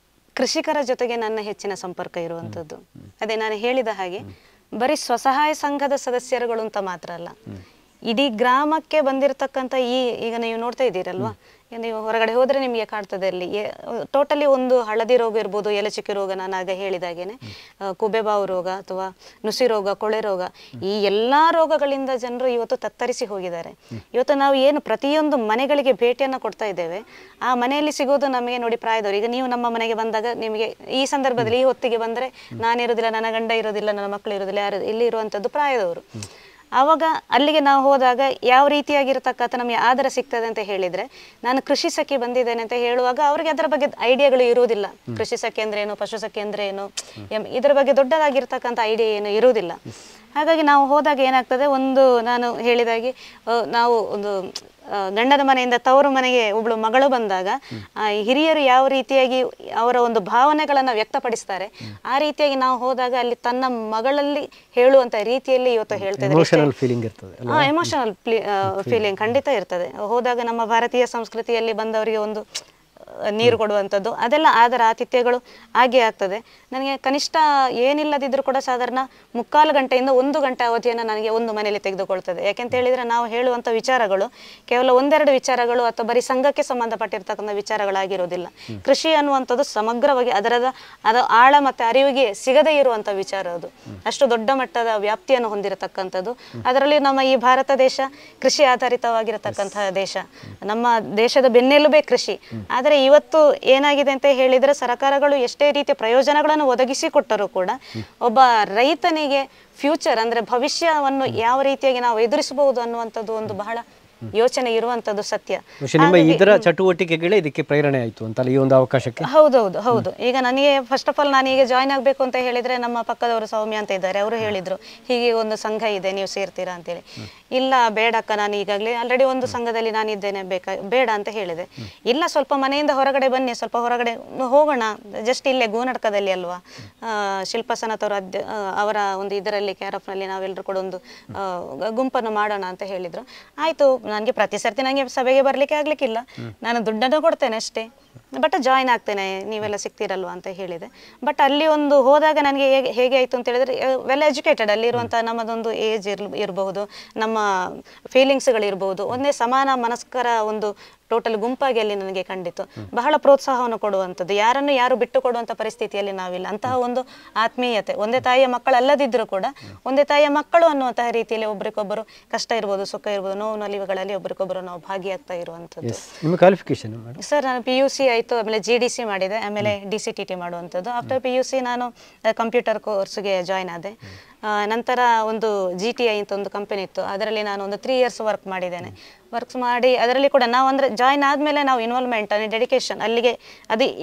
ಕೃಷಿಕರ ಜೊತೆಗೆ ನನ್ನ ಹೆಚ್ಚಿನ ಸಂಪರ್ಕ ಇರುವಂಥದ್ದು. ಅದೇ ನಾನು ಹೇಳಿದ ಹಾಗೆ ಬರೀ ಸ್ವಸಹಾಯ ಸಂಘದ ಸದಸ್ಯರುಗಳು ಅಂತ ಮಾತ್ರ ಅಲ್ಲ, ಇಡೀ ಗ್ರಾಮಕ್ಕೆ ಬಂದಿರತಕ್ಕಂಥ ಈ ಈಗ ನೀವು ನೋಡ್ತಾ ಇದ್ದೀರಲ್ವಾ, ನೀವು ಹೊರಗಡೆ ಹೋದರೆ ನಿಮಗೆ ಕಾಣ್ತದೆ ಅಲ್ಲಿ ಟೋಟಲಿ ಒಂದು ಹಳದಿ ರೋಗ ಇರ್ಬೋದು, ಎಲೆಚುಕ್ಕಿ ರೋಗ, ನಾನು ಆಗ ಹೇಳಿದಾಗೇನೆ ಕುಬೆಬಾವು ರೋಗ ಅಥವಾ ನುಸಿ ರೋಗ, ಕೊಳೆ ರೋಗ, ಈ ಎಲ್ಲ ರೋಗಗಳಿಂದ ಜನರು ಇವತ್ತು ತತ್ತರಿಸಿ ಹೋಗಿದ್ದಾರೆ. ಇವತ್ತು ನಾವು ಏನು ಪ್ರತಿಯೊಂದು ಮನೆಗಳಿಗೆ ಭೇಟಿಯನ್ನು ಕೊಡ್ತಾ ಇದ್ದೇವೆ, ಆ ಮನೆಯಲ್ಲಿ ಸಿಗೋದು ನಮಗೆ ನೋಡಿ ಪ್ರಾಯದವರು. ಈಗ ನೀವು ನಮ್ಮ ಮನೆಗೆ ಬಂದಾಗ ನಿಮಗೆ ಈ ಸಂದರ್ಭದಲ್ಲಿ ಈ ಹೊತ್ತಿಗೆ ಬಂದರೆ ನಾನಿರೋದಿಲ್ಲ, ನನ್ನ ಗಂಡ ಇರೋದಿಲ್ಲ, ನನ್ನ ಮಕ್ಕಳು ಇರೋದಿಲ್ಲ, ಯಾರು ಇಲ್ಲಿ ಇರುವಂಥದ್ದು ಪ್ರಾಯದವರು. ಆವಾಗ ಅಲ್ಲಿಗೆ ನಾವು ಹೋದಾಗ ಯಾವ ರೀತಿಯಾಗಿರ್ತಕ್ಕಂಥ ನಮಗೆ ಆಧಾರ ಸಿಗ್ತದೆ ಅಂತ ಹೇಳಿದರೆ, ನಾನು ಕೃಷಿ ಸಖಿ ಬಂದಿದ್ದೇನೆ ಅಂತ ಹೇಳುವಾಗ ಅವರಿಗೆ ಅದರ ಬಗ್ಗೆ ಐಡಿಯಾಗಳು ಇರುವುದಿಲ್ಲ. ಕೃಷಿ ಸಖಿ ಅಂದ್ರೆ ಏನು, ಪಶು ಸಖಿ ಅಂದ್ರೆ ಏನು, ಇದರ ಬಗ್ಗೆ ದೊಡ್ಡದಾಗಿರ್ತಕ್ಕಂಥ ಐಡಿಯಾ ಏನು ಇರುವುದಿಲ್ಲ. ಹಾಗಾಗಿ ನಾವು ಹೋದಾಗ ಏನಾಗ್ತದೆ, ಒಂದು ನಾನು ಹೇಳಿದಾಗೆ ನಾವು ಒಂದು ಗಂಡನ ಮನೆಯಿಂದ ತವರು ಮನೆಗೆ ಒಬ್ಳು ಮಗಳು ಬಂದಾಗ ಹಿರಿಯರು ಯಾವ ರೀತಿಯಾಗಿ ಅವರ ಒಂದು ಭಾವನೆಗಳನ್ನು ವ್ಯಕ್ತಪಡಿಸ್ತಾರೆ, ಆ ರೀತಿಯಾಗಿ ನಾವು ಹೋದಾಗ ಅಲ್ಲಿ ತನ್ನ ಮಗಳಲ್ಲಿ ಹೇಳುವಂತ ರೀತಿಯಲ್ಲಿ ಇವತ್ತು ಹೇಳ್ತೇವೆ. ಎಮೋಷನಲ್ ಫೀಲಿಂಗ್ ಇರ್ತದೆ. ಹಾ, ಎಮೋಷನಲ್ ಫೀಲಿಂಗ್ ಖಂಡಿತ ಇರ್ತದೆ. ಹೋದಾಗ ನಮ್ಮ ಭಾರತೀಯ ಸಂಸ್ಕೃತಿಯಲ್ಲಿ ಬಂದವರಿಗೆ ಒಂದು ನೀರು ಕೊಡುವಂಥದ್ದು ಅದೆಲ್ಲ ಆದರ ಆತಿಥ್ಯಗಳು ಹಾಗೆ ಆಗ್ತದೆ. ನನಗೆ ಕನಿಷ್ಠ ಏನಿಲ್ಲದಿದ್ರೂ ಕೂಡ ಸಾಧಾರಣ ಮುಕ್ಕಾಲು ಗಂಟೆಯಿಂದ ಒಂದು ಗಂಟೆ ಅವಧಿಯನ್ನು ನನಗೆ ಒಂದು ಮನೆಯಲ್ಲಿ ತೆಗೆದುಕೊಳ್ತದೆ. ಯಾಕೆಂತ ಹೇಳಿದರೆ ನಾವು ಹೇಳುವಂಥ ವಿಚಾರಗಳು ಕೇವಲ ಒಂದೆರಡು ವಿಚಾರಗಳು ಅಥವಾ ಬರೀ ಸಂಘಕ್ಕೆ ಸಂಬಂಧಪಟ್ಟಿರ್ತಕ್ಕಂಥ ವಿಚಾರಗಳಾಗಿರೋದಿಲ್ಲ. ಕೃಷಿ ಅನ್ನುವಂಥದ್ದು ಸಮಗ್ರವಾಗಿ ಅದರದ ಅದು ಆಳ ಮತ್ತು ಅರಿವಿಗೆ ಸಿಗದೇ ಇರುವಂಥ ವಿಚಾರ. ಅದು ಅಷ್ಟು ದೊಡ್ಡ ಮಟ್ಟದ ವ್ಯಾಪ್ತಿಯನ್ನು ಹೊಂದಿರತಕ್ಕಂಥದ್ದು. ಅದರಲ್ಲಿ ನಮ್ಮ ಈ ಭಾರತ ದೇಶ ಕೃಷಿ ಆಧಾರಿತವಾಗಿರತಕ್ಕಂತಹ ದೇಶ. ನಮ್ಮ ದೇಶದ ಬೆನ್ನೆಲುಬೇ ಕೃಷಿ. ಆದರೆ ಇವತ್ತು ಏನಾಗಿದೆ ಅಂತ ಹೇಳಿದರೆ, ಸರ್ಕಾರಗಳು ಎಷ್ಟೇ ರೀತಿಯ ಪ್ರಯೋಜನಗಳನ್ನು ಒದಗಿಸಿಕೊಟ್ಟರೂ ಕೂಡ ಒಬ್ಬ ರೈತನಿಗೆ ಫ್ಯೂಚರ್ ಅಂದ್ರೆ ಭವಿಷ್ಯವನ್ನು ಯಾವ ರೀತಿಯಾಗಿ ನಾವು ಎದುರಿಸಬಹುದು ಅನ್ನುವಂಥದ್ದು ಒಂದು ಬಹಳ ಯೋಚನೆ ಇರುವಂತದ್ದು ಸತ್ಯ. ನಿಮ್ಮ ಇದರ ಚಟುವಟಿಕೆಗಳೇ ಇದಕ್ಕೆ ಪ್ರೇರಣೆ ಆಯಿತು ಅಂತಲ್ಲ ಈ ಒಂದು ಅವಕಾಶಕ್ಕೆ? ಹೌದೌದು ಹೌದು. ಈಗ ನನಗೆ ಫಸ್ಟ್ ಆಫ್ ಆಲ್ ನಾನು ಈಗ ಜಾಯ್ನ್ ಆಗಬೇಕು ಅಂತ ಹೇಳಿದ್ರೆ ನಮ್ಮ ಪಕ್ಕದವರು ಸೌಮ್ಯ ಅಂತ ಇದ್ದಾರೆ, ಅವರು ಹೇಳಿದ್ರು ಹೀಗೆ ಒಂದು ಸಂಘ ಇದೆ, ನೀವು ಸೇರ್ತೀರಾ ಅಂತೇಳಿ. ಇಲ್ಲ ಬೇಡಕ್ಕ, ನಾನು ಈಗಾಗಲೇ ಆಲ್ರೆಡಿ ಒಂದು ಸಂಘದಲ್ಲಿ ನಾನು ಇದ್ದೇನೆ, ಬೇಕಾ ಬೇಡ ಅಂತ ಹೇಳಿದೆ. ಇಲ್ಲ ಸ್ವಲ್ಪ ಮನೆಯಿಂದ ಹೊರಗಡೆ ಬನ್ನಿ, ಸ್ವಲ್ಪ ಹೊರಗಡೆ ಹೋಗೋಣ, ಜಸ್ಟ್ ಇಲ್ಲೇ ಗೋನಡ್ಕದಲ್ಲಿ ಅಲ್ವಾ, ಶಿಲ್ಪಸನತ್ ಅವರ ಅಧ್ಯ ಅವರ ಒಂದು ಇದರಲ್ಲಿ ಕ್ಯಾರಫ್ನಲ್ಲಿ ನಾವೆಲ್ಲರೂ ಕೂಡ ಒಂದು ಗುಂಪನ್ನು ಮಾಡೋಣ ಅಂತ ಹೇಳಿದ್ರು. ಆಯಿತು, ನನಗೆ ಪ್ರತಿ ಸರ್ತಿ ನನಗೆ ಸಭೆಗೆ ಬರಲಿಕ್ಕೆ ಆಗ್ಲಿಕ್ಕಿಲ್ಲ, ನಾನು ದುಡ್ಡನ್ನು ಕೊಡ್ತೇನೆ ಅಷ್ಟೇ, ಬಟ್ ಜಾಯ್ನ್ ಆಗ್ತೇನೆ, ನೀವೆಲ್ಲ ಸಿಗ್ತೀರಲ್ವ ಅಂತ ಹೇಳಿದೆ. ಬಟ್ ಅಲ್ಲಿ ಒಂದು ಹೋದಾಗ ನನಗೆ ಹೇಗೆ ಹೇಗೆ ಆಯಿತು ಅಂತ ಹೇಳಿದ್ರೆ, ವೆಲ್ ಎಜುಕೇಟೆಡ್ ಅಲ್ಲಿರುವಂಥ ನಮ್ಮದೊಂದು ಏಜ್ ಇರ್ ಇರಬಹುದು, ನಮ್ಮ ಫೀಲಿಂಗ್ಸ್ಗಳಿರ್ಬೋದು, ಒಂದೇ ಸಮಾನ ಮನಸ್ಕರ ಒಂದು ಟೋಟಲ್ ಗುಂಪಾಗಿ ಅಲ್ಲಿ ನನಗೆ ಕಂಡಿತು. ಬಹಳ ಪ್ರೋತ್ಸಾಹವನ್ನು ಕೊಡುವಂಥದ್ದು, ಯಾರನ್ನು ಯಾರು ಬಿಟ್ಟು ಕೊಡುವಂಥ ಪರಿಸ್ಥಿತಿಯಲ್ಲಿ ನಾವಿಲ್ಲ. ಅಂತಹ ಒಂದು ಆತ್ಮೀಯತೆ, ಒಂದೇ ತಾಯಿಯ ಮಕ್ಕಳಲ್ಲದಿದ್ದರೂ ಕೂಡ ಒಂದೇ ತಾಯಿಯ ಮಕ್ಕಳು ಅನ್ನುವಂತಹ ರೀತಿಯಲ್ಲಿ ಒಬ್ರಿಗೊಬ್ಬರು ಕಷ್ಟ ಇರ್ಬೋದು, ಸುಖ ಇರ್ಬೋದು, ನೋವು ನಲಿವುಗಳಲ್ಲಿ ಒಬ್ರಿಗೊಬ್ಬರು ನಾವು ಭಾಗಿಯಾಗ್ತಾ ಇರುವಂಥದ್ದು. ನಿಮ್ಮ ಕ್ವಾಲಿಫಿಕೇಶನ್? ಸರ್, ನಾನು ಪಿ ಯು ಸಿ ಆಯಿತು, ಆಮೇಲೆ ಜಿ ಡಿ ಸಿ ಮಾಡಿದೆ, ಆಮೇಲೆ ಡಿ ಸಿ ಟಿ ಟಿ ಮಾಡುವಂಥದ್ದು. ಆಫ್ಟರ್ ಪಿ ಯು ಸಿ ನಾನು ಕಂಪ್ಯೂಟರ್ ಕೋರ್ಸ್ಗೆ ಜಾಯ್ನ್ ಆದೆ. ನಂತರ ಒಂದು ಜಿ ಟಿ ಐ ಅಂತ ಒಂದು ಕಂಪನಿ ಇತ್ತು, ಅದರಲ್ಲಿ ನಾನು ಒಂದು ತ್ರೀ ಇಯರ್ಸ್ ವರ್ಕ್ ಮಾಡಿದ್ದೇನೆ. ವರ್ಕ್ಸ್ ಮಾಡಿ ಅದರಲ್ಲಿ ಕೂಡ ನಾವು ಅಂದರೆ ಜಾಯ್ನ್ ಆದಮೇಲೆ ನಾವು ಇನ್ವಾಲ್ವ್ಮೆಂಟ್ ಅಂದರೆ ಡೆಡಿಕೇಶನ್ ಅಲ್ಲಿಗೆ ಅದು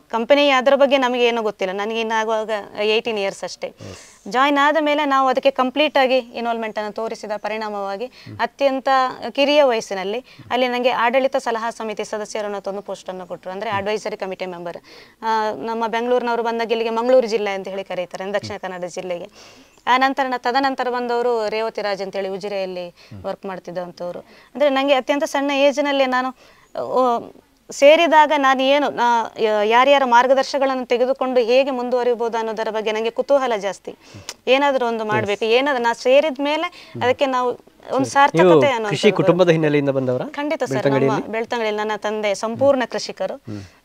ಕಂಪನಿ ಅದರ ಬಗ್ಗೆ ನಮಗೆ ಏನೂ ಗೊತ್ತಿಲ್ಲ. ನನಗೆ ಇನ್ನಾಗುವಾಗ ಏಯ್ಟೀನ್ ಇಯರ್ಸ್ ಅಷ್ಟೇ. ಜಾಯ್ನ್ ಆದ ಮೇಲೆ ನಾವು ಅದಕ್ಕೆ ಕಂಪ್ಲೀಟ್ ಆಗಿ ಇನ್ವಾಲ್ವ್ಮೆಂಟನ್ನು ತೋರಿಸಿದ ಪರಿಣಾಮವಾಗಿ ಅತ್ಯಂತ ಕಿರಿಯ ವಯಸ್ಸಿನಲ್ಲಿ ಅಲ್ಲಿ ನನಗೆ ಆಡಳಿತ ಸಲಹಾ ಸಮಿತಿ ಸದಸ್ಯರನ್ನು ಒಂದು ಪೋಸ್ಟನ್ನು ಕೊಟ್ಟರು, ಅಂದರೆ ಅಡ್ವೈಸರಿ ಕಮಿಟಿ ಮೆಂಬರ್. ನಮ್ಮ ಬೆಂಗಳೂರಿನವರು ಬಂದಾಗ ಇಲ್ಲಿಗೆ ಮಂಗಳೂರು ಜಿಲ್ಲೆ ಅಂತ ಹೇಳಿ ಕರೀತಾರೆ, ದಕ್ಷಿಣ ಕನ್ನಡ ಜಿಲ್ಲೆಗೆ. ಆ ನಂತರ ತದನಂತರ ಬಂದವರು ರೇವತಿ ರಾಜ್ ಅಂತೇಳಿ ಉಜಿರೆಯಲ್ಲಿ ವರ್ಕ್ ಮಾಡ್ತಿದ್ದಂಥವ್ರು. ಅಂದರೆ ನನಗೆ ಅತ್ಯಂತ ಸಣ್ಣ ಏಜ್ನಲ್ಲೇ ನಾನು ಸೇರಿದಾಗ ನಾನು ಏನು ಯಾರ್ಯಾರ ಮಾರ್ಗದರ್ಶಗಳನ್ನು ತೆಗೆದುಕೊಂಡು ಹೇಗೆ ಮುಂದುವರಿಬೋದು ಅನ್ನೋದರ ಬಗ್ಗೆ ನನಗೆ ಕುತೂಹಲ ಜಾಸ್ತಿ. ಏನಾದರೂ ಒಂದು ಮಾಡಬೇಕು, ಏನಾದರೂ ನಾ ಸೇರಿದ ಮೇಲೆ ಅದಕ್ಕೆ ನಾವು ಒಂದು ಸಾರ್ಥಕತೆ ಅನ್ನೋ ಕೃಷಿ ಕುಟುಂಬದ ಹಿನ್ನೆಲೆಯಿಂದ ಬಂದವರ. ಖಂಡಿತ ಸರ್, ನಮ್ಮ ಬೆಳ್ತಂಗಡಿಯಲ್ಲಿ ನನ್ನ ತಂದೆ ಸಂಪೂರ್ಣ ಕೃಷಿಕರು.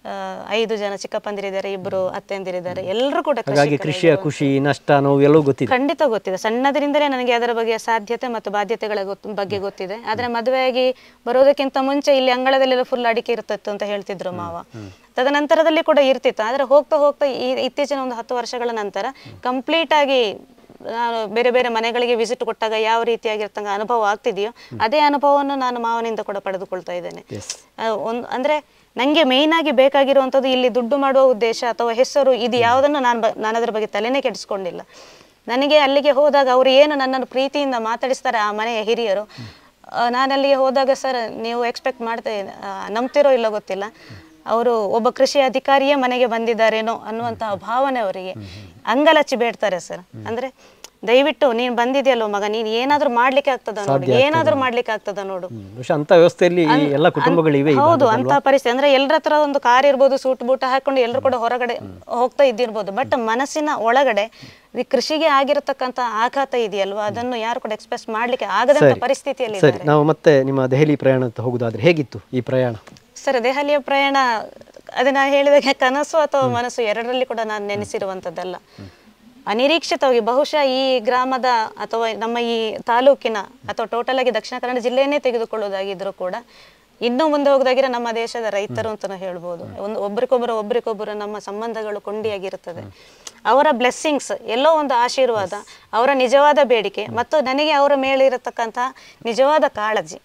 ಐದು ಜನ ಚಿಕ್ಕಪ್ಪಂದಿರಿದ್ದಾರೆ, ಇಬ್ಬರು ಅತ್ತೆಂದಿರಿದ್ದಾರೆ, ಎಲ್ಲರೂ ಕೂಡ ಕೃಷಿಯ ಖುಷಿ ನಷ್ಟ ನೋವು ಎಲ್ಲವೂ ಗೊತ್ತಿದೆ. ಖಂಡಿತ ಗೊತ್ತಿದೆ. ಸಣ್ಣದರಿಂದಲೇ ನನಗೆ ಅದರ ಬಗ್ಗೆ ಸಾಧ್ಯತೆ ಮತ್ತು ಬಾಧ್ಯತೆಗಳ ಬಗ್ಗೆ ಗೊತ್ತಿದೆ. ಆದರೆ ಮದುವೆಯಾಗಿ ಬರೋದಕ್ಕಿಂತ ಮುಂಚೆ ಇಲ್ಲಿ ಅಂಗಳದಲ್ಲೆಲ್ಲ ಫುಲ್ ಅಡಿಕೆ ಇರ್ತಿತ್ತು ಅಂತ ಹೇಳ್ತಿದ್ರು ಮಾವ. ತದನಂತರದಲ್ಲಿ ಕೂಡ ಇರ್ತಿತ್ತು. ಆದರೆ ಹೋಗ್ತಾ ಹೋಗ್ತಾ ಈ ಇತ್ತೀಚಿನ ಒಂದು ಹತ್ತು ವರ್ಷಗಳ ನಂತರ ಕಂಪ್ಲೀಟ್ ಆಗಿ ನಾನು ಬೇರೆ ಬೇರೆ ಮನೆಗಳಿಗೆ ವಿಸಿಟ್ ಕೊಟ್ಟಾಗ ಯಾವ ರೀತಿಯಾಗಿರ್ತಂಗ ಅನುಭವ ಆಗ್ತಿದೆಯೋ ಅದೇ ಅನುಭವವನ್ನು ನಾನು ಮಾವನಿಂದ ಕೂಡ ಪಡೆದುಕೊಳ್ತಾ ಇದ್ದೇನೆ. ಒಂದು ಅಂದರೆ ನನಗೆ ಮೇಯ್ನ್ ಆಗಿ ಬೇಕಾಗಿರುವಂಥದ್ದು ಇಲ್ಲಿ ದುಡ್ಡು ಮಾಡುವ ಉದ್ದೇಶ ಅಥವಾ ಹೆಸರು ಇದು ಯಾವುದನ್ನು ನಾನು ಬ ನಾನು ಅದರ ಬಗ್ಗೆ ತಲೆನೇ ಕೆಡಿಸ್ಕೊಂಡಿಲ್ಲ. ನನಗೆ ಅಲ್ಲಿಗೆ ಹೋದಾಗ ಅವರು ಏನು ನನ್ನನ್ನು ಪ್ರೀತಿಯಿಂದ ಮಾತಾಡಿಸ್ತಾರೆ ಆ ಮನೆಯ ಹಿರಿಯರು. ನಾನು ಅಲ್ಲಿಗೆ ಹೋದಾಗ ಸರ್ ನೀವು ಎಕ್ಸ್ಪೆಕ್ಟ್ ಮಾಡ್ತಾ ನಂಬ್ತಿರೋ ಇಲ್ಲೋ ಗೊತ್ತಿಲ್ಲ, ಅವರು ಒಬ್ಬ ಕೃಷಿ ಅಧಿಕಾರಿಯೇ ಮನೆಗೆ ಬಂದಿದ್ದಾರೇನೋ ಅನ್ನುವಂತಹ ಭಾವನೆ ಅವರಿಗೆ. ಅಂಗಲಚ್ಚಿ ಬೇಡ್ತಾರೆ ಸರ್. ಅಂದರೆ ದಯವಿಟ್ಟು ನೀನು ಬಂದಿದೆಯಲ್ಲೋ ಮಗ, ನೀನು ಏನಾದರೂ ಮಾಡ್ಲಿಕ್ಕೆ ಆಗ್ತದ ನೋಡು, ಏನಾದರೂ ಮಾಡ್ಲಿಕ್ಕೆ ಆಗ್ತದ ನೋಡು. ಅಂತ ವ್ಯವಸ್ಥೆಯಲ್ಲಿ ಎಲ್ಲ ಕುಟುಂಬಗಳಿವೆ. ಹೌದು, ಅಂತ ಪರಿಸ್ಥಿತಿ. ಅಂದ್ರೆ ಎಲ್ಲರ ಹತ್ರ ಒಂದು ಕಾರ್ ಇರ್ಬೋದು, ಸೂಟ್ ಬೂಟ್ ಹಾಕೊಂಡು ಎಲ್ಲರೂ ಕೂಡ ಹೊರಗಡೆ ಹೋಗ್ತಾ ಇದ್ದಿರ್ಬೋದು. ಬಟ್ ಮನಸ್ಸಿನ ಒಳಗಡೆ ಈ ಕೃಷಿಗೆ ಆಗಿರತಕ್ಕಂತ ಆಘಾತ ಇದೆಯಲ್ವಾ, ಅದನ್ನು ಯಾರು ಕೂಡ ಎಕ್ಸ್ಪ್ರೆಸ್ ಮಾಡ್ಲಿಕ್ಕೆ ಆಗದಂತ ಪರಿಸ್ಥಿತಿಯಲ್ಲಿ. ಸರಿ, ನಾವು ಮತ್ತೆ ನಿಮ್ಮ ದೆಹಲಿ ಪ್ರಯಾಣ ಅಂತ ಹೋಗುದಾದ್ರೆ ಹೇಗಿತ್ತು ಈ ಪ್ರಯಾಣ? ಸರ್, ದೆಹಲಿಯ ಪ್ರಯಾಣ ಅದನ್ನ ಹೇಳಿದಾಗ ಕನಸು ಅಥವಾ ಮನಸ್ಸು ಎರಡರಲ್ಲಿ ಕೂಡ ನಾನು ನೆನೆಸಿರುವಂಥದ್ದಲ್ಲ. ಅನಿರೀಕ್ಷಿತವಾಗಿ ಬಹುಶಃ ಈ ಗ್ರಾಮದ ಅಥವಾ ನಮ್ಮ ಈ ತಾಲೂಕಿನ ಅಥವಾ ಟೋಟಲ್ ಆಗಿ ದಕ್ಷಿಣ ಕನ್ನಡ ಜಿಲ್ಲೆಯನ್ನೇ ತೆಗೆದುಕೊಳ್ಳೋದಾಗಿದ್ರು ಕೂಡ ಇನ್ನೂ ಮುಂದೆ ಹೋಗೋದಾಗಿರೋ ನಮ್ಮ ದೇಶದ ರೈತರು ಅಂತಲೂ ಹೇಳ್ಬೋದು. ಒಂದು ಒಬ್ರಿಗೊಬ್ಬರು ಒಬ್ರಿಗೊಬ್ಬರು ನಮ್ಮ ಸಂಬಂಧಗಳು ಕೊಂಡಿಯಾಗಿರುತ್ತದೆ. ಅವರ ಬ್ಲೆಸ್ಸಿಂಗ್ಸ್, ಎಲ್ಲೋ ಒಂದು ಆಶೀರ್ವಾದ, ಅವರ ನಿಜವಾದ ಬೇಡಿಕೆ ಮತ್ತು ನನಗೆ ಅವರ ಮೇಲೆ ಇರತಕ್ಕಂಥ ನಿಜವಾದ ಕಾಳಜಿ,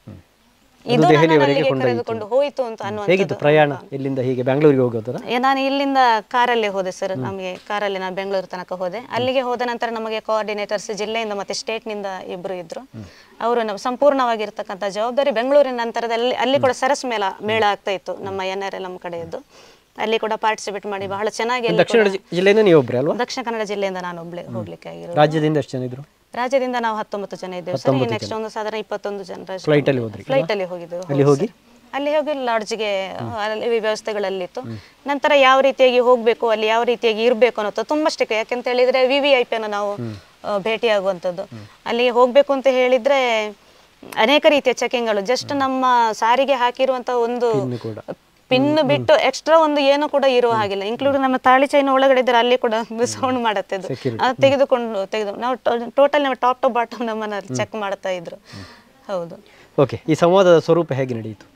ಇದು ಕರೆದುಕೊಂಡು ಹೋಯಿತು ಅಂತ ಅನ್ನುವಂಥದ್ದು. ಪ್ರಯಾಣ ಇಲ್ಲಿಂದ ಹೀಗೆ ಬೆಂಗಳೂರಿಗೆ ಹೋಗೋದಾ? ನಾನು ಇಲ್ಲಿಂದ ಕಾರಲ್ಲೇ ಹೋದೆ ಸರ್. ನಮಗೆ ಕಾರಲ್ಲಿ ನಾನು ಬೆಂಗಳೂರು ತನಕ ಹೋದೆ. ಅಲ್ಲಿಗೆ ಹೋದ ನಂತರ ನಮಗೆ ಕೋಆರ್ಡಿನೇಟರ್ಸ್ ಜಿಲ್ಲೆಯಿಂದ ಮತ್ತೆ ಸ್ಟೇಟ್ನಿಂದ ಇಬ್ಬರು ಇದ್ರು. ಅವರು ನಾವು ಸಂಪೂರ್ಣವಾಗಿರ್ತಕ್ಕಂಥ ಜವಾಬ್ದಾರಿ ಬೆಂಗಳೂರಿನ ನಂತರದಲ್ಲಿ ಅಲ್ಲಿ ಕೂಡ ಸರಸ್ ಮೇಳ ಮೇಳ ಆಗ್ತಾ ಇತ್ತು ನಮ್ಮ ಎನ್ ಆರ್ ಎಲ್ ನಮ್ಮ ಕಡೆಯದ್ದು. ಅಲ್ಲಿ ಕೂಡ ಪಾರ್ಟಿಸಿಪೇಟ್ ಮಾಡಿ ಬಹಳ ಚೆನ್ನಾಗಿ. ದಕ್ಷಿಣ ಜಿಲ್ಲೆಯಿಂದ ನೀವು ಒಬ್ಬರೇ ಅಲ್ವಾ? ದಕ್ಷಿಣ ಕನ್ನಡ ಜಿಲ್ಲೆಯಿಂದ ನಾನು ಒಬ್ಳೆ ಹೋಗ್ಲಿಕ್ಕೆ ಆಗಿರೋದು. ರಾಜ್ಯದಿಂದ ಎಷ್ಟು ಜನ ಇದ್ರು? ರಾಜ್ಯದಿಂದ ನಾವು ಹತ್ತೊಂಬತ್ತು ಜನ ಇದ್ದೇವೆ ಸರ್. ನೆಕ್ಸ್ಟ್ ಒಂದು ಸಾಧಾರಣ ಇಪ್ಪತ್ತೊಂದು ಜನ ಫ್ಲೈಟ್ ಅಲ್ಲಿ ಹೋದ್ರಿ? ಫ್ಲೈಟ್ ಅಲ್ಲಿ ಹೋಗಿದ್ದೆವು. ಅಲ್ಲಿ ಹೋಗಿ ಅಲ್ಲಿ ಹೋಗಿ ಲಾಡ್ಜ್ಗೆ ವ್ಯವಸ್ಥೆಗಳಲ್ಲಿತ್ತು. ನಂತರ ಯಾವ ರೀತಿಯಾಗಿ ಹೋಗಬೇಕು, ಅಲ್ಲಿ ಯಾವ ರೀತಿಯಾಗಿ ಇರಬೇಕು ಅನ್ನೋದು ತುಂಬ ಸ್ಟಿಕ್. ಯಾಕೆಂತ ಹೇಳಿದ್ರೆ ವಿ ವಿ ಐ ಪಿ ಅನ್ನು ನಾವು ಭೇಟಿಯಾಗುವಂಥದ್ದು. ಅಲ್ಲಿಗೆ ಹೋಗಬೇಕು ಅಂತ ಹೇಳಿದ್ರೆ ಅನೇಕ ರೀತಿಯ ಚೆಕಿಂಗ್ಗಳು. ಜಸ್ಟ್ ನಮ್ಮ ಸಾರಿಗೆ ಹಾಕಿರುವಂಥ ಒಂದು ಪಿನ್ ಬಿಟ್ಟು ಎಕ್ಸ್ಟ್ರಾ ಒಂದು ಏನು ಕೂಡ ಇರುವ ಹಾಗಿಲ್ಲ. ಇನ್ಕ್ಲೂಡ್ ನಮ್ಮ ತಾಳಿ ಚೈನ್ ಒಳಗಡೆ ಇದ್ರೆ ಅಲ್ಲಿ ಕೂಡ ಸೌಂಡ್ ಮಾಡುತ್ತೆ. ಅದು ತೆಗೆದುಕೊಂಡು ತೆಗೆದು ನಾವು ಟೋಟಲ್ ನಾವು ಟಾಪ್ ಟು ಬಾಟಮ್ ನಮ್ಮನ್ನ ಚೆಕ್ ಮಾಡ್ತಾ ಇದ್ರು. ಹೌದು. ಓಕೆ, ಈ ಸಂವಾದದ ಸ್ವರೂಪ ಹೇಗೆ ನಡೆಯಿತು?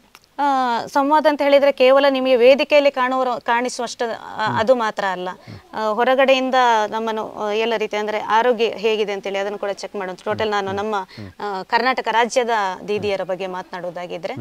ಸಂವಾದ ಅಂತ ಹೇಳಿದ್ರೆ ಕೇವಲ ನಿಮಗೆ ವೇದಿಕೆಯಲ್ಲಿ ಕಾಣುವ ಕಾಣಿಸುವಷ್ಟು ಅದು ಮಾತ್ರ ಅಲ್ಲ, ಹೊರಗಡೆಯಿಂದ ನಮ್ಮನ್ನು ಎಲ್ಲ ರೀತಿ ಅಂದರೆ ಆರೋಗ್ಯ ಹೇಗಿದೆ ಅಂತೇಳಿ ಅದನ್ನು ಕೂಡ ಚೆಕ್ ಮಾಡೋದು. ಟೋಟಲ್ ನಾನು ನಮ್ಮ ಕರ್ನಾಟಕ ರಾಜ್ಯದ ದೀದಿಯರ ಬಗ್ಗೆ ಮಾತನಾಡೋದಾಗಿದ್ರೆ,